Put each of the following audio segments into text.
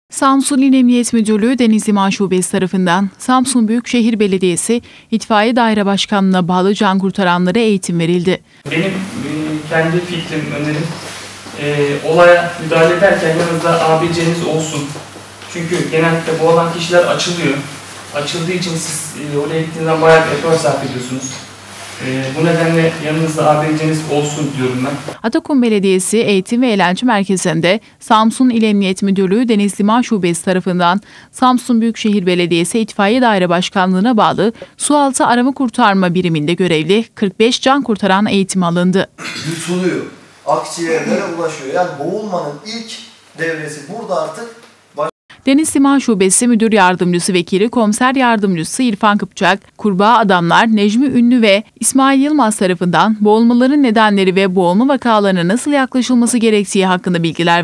Samsun İl Emniyet Müdürlüğü Denizli İmar Şubesi tarafından Samsun Büyükşehir Belediyesi İtfaiye Daire Başkanlığı'na bağlı can kurtaranlara eğitim verildi. Benim kendi fikrim, önerim olaya müdahale ederken yanınızda ABC'niz olsun. Çünkü genellikle boğulan kişiler açılıyor. Açıldığı için siz oraya gittiğinizden bayağı bir efor sarf ediyorsunuz. Bu nedenle yanınızda ABC'niz olsun diyorum ben. Atakum Belediyesi Eğitim ve Eğlence Merkezi'nde Samsun İl Emniyet Müdürlüğü Denizli İmar Şubesi tarafından Samsun Büyükşehir Belediyesi İtfaiye Daire Başkanlığı'na bağlı Sualtı Arama Kurtarma Biriminde görevli 45 can kurtaran eğitim alındı. Yutuluyor, akciğerlere ulaşıyor. Yani boğulmanın ilk devresi burada artık. Denizli İmar Şubesi Müdür Yardımcısı Vekili Komiser Yardımcısı İrfan Kıpçak, Kurbağa Adamlar Necmi Ünlü ve İsmail Yılmaz tarafından boğulmaların nedenleri ve boğulma vakalarına nasıl yaklaşılması gerektiği hakkında bilgiler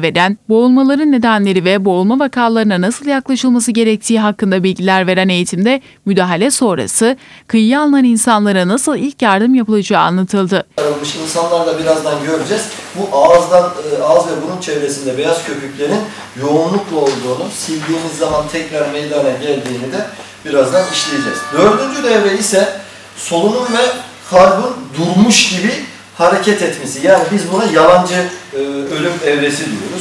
veren eğitimde müdahale sonrası kıyıya alınan insanlara nasıl ilk yardım yapılacağı anlatıldı. İnsanlarla birazdan göreceğiz. Bu ağız ve burun çevresinde beyaz köpüklerin yoğunlukla olduğunu, sildiğimiz zaman tekrar meydana geldiğini de birazdan işleyeceğiz. Dördüncü devre ise solunum ve kalbin durmuş gibi hareket etmesi. Yani biz buna yalancı ölüm evresi diyoruz.